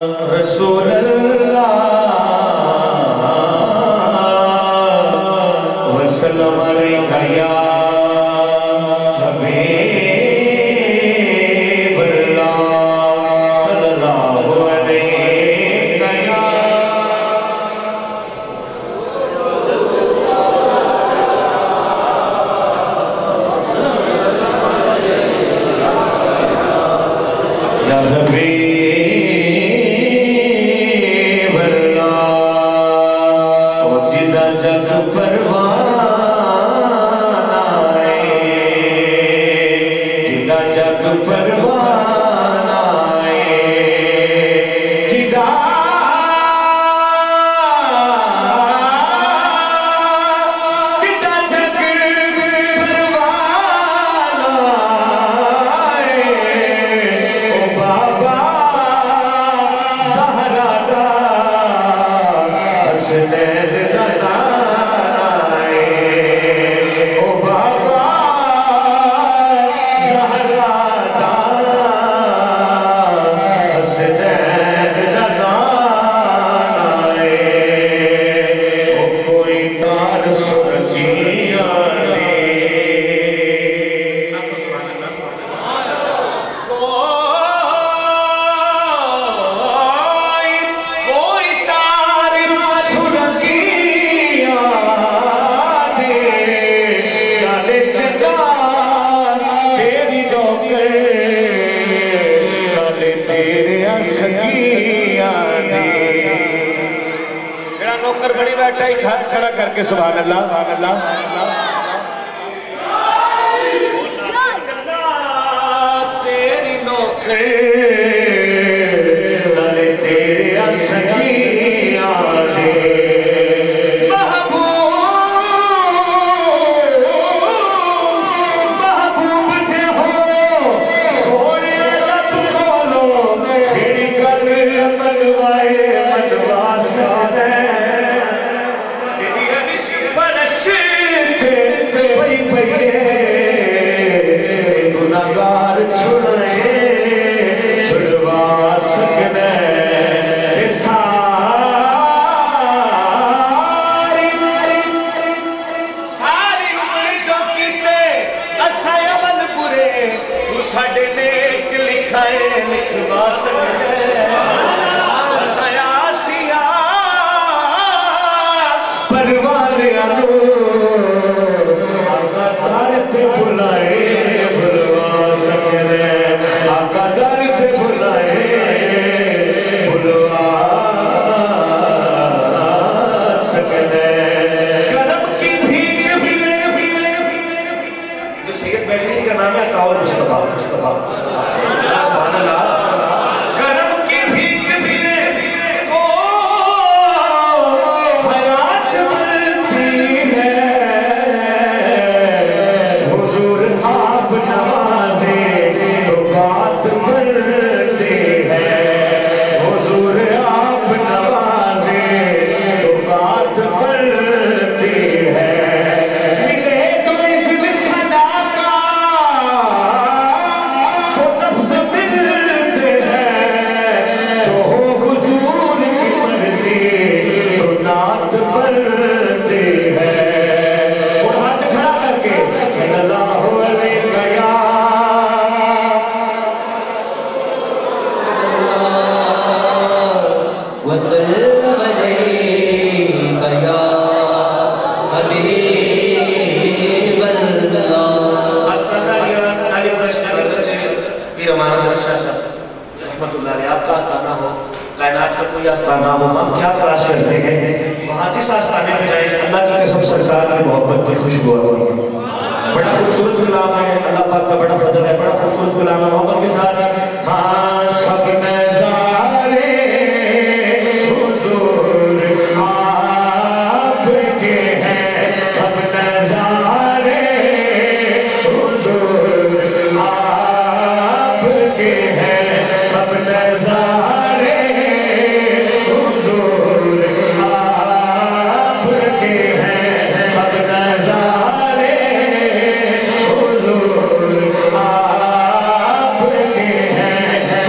رسول اللہ وسلم علیکہ یا حبیب اللہ صلی اللہ علیکہ یا حبیب جگ پروان آئے جدا جگ پروان آئے جدا جدا جگ پروان آئے او بابا زہرا دا حسنین نوکر بڑی بیٹھا ہی کھڑا کر کے سبحان اللہ سبحان اللہ تیری نوکر نالے تیرے اسگیاں دے محبوب جے ہو سونے لب کولو جیڑی گل منوائے منوا سکتے گناہگار چھڑے چھڑوا سکنے ساری عمر جو کیتے اچھا عمل برے تو ساڑھے نیک لکھائے لکھوا سکنے اچھا آسیہ پروانے آنو آقا دار تے بلائے آقا در تے بلائے بلوا سکنے کرم کی بھیک ملے جو سید بیٹھی کا نام ہے عطاء مصطفیٰ سبحان اللہ کرم کی بھیک ملے کو حیات ملتی ہے حضور آپ نوازے بات بڑھتے ہیں حضور آپ نوازے تو بات بڑھتی ہے ملے جو عزت صدا کا تو نفس ملتے ہیں جو حضور کی مرضی تو نعت بڑھتی ہے اور ہاتھ کھڑا کر کے صلی اللہ علیہ وسلم علیکہ یا حبیب اللہ آستانہ علی پیر امانت رشاہ رحمت اللہ علیہ آپ کا آستانہ ہو کائنات کا کوئی آستانہ ہو ہم کیا تلاش کرتے ہیں وہاں جس آستانے میں جائیں اللہ کی قسم سرکار کی محبت کی خوشبو آئی بڑا خوبصورت کلام ہے اللہ پاک کا بڑا فضل ہے بڑا خوبصورت کلام ہے محبت کے ساتھ ہاں سب نظارے حضور آپ کے ہیں سب نظارے حضور آپ کے ہیں سب نظارے حضور آپ کے ہیں سب نظارے حضور آپ کے ہیں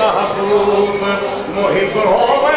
महबूब मुहिब होवे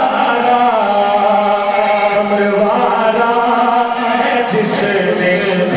जिसने